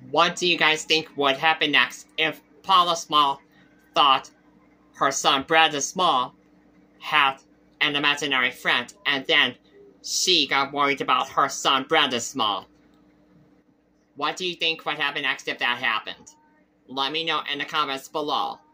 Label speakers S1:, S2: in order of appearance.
S1: What do you guys think would happen next if Paula Small thought her son Brendon Small had an imaginary friend, and then she got worried about her son Brendon Small? What do you think would happen next if that happened? Let me know in the comments below.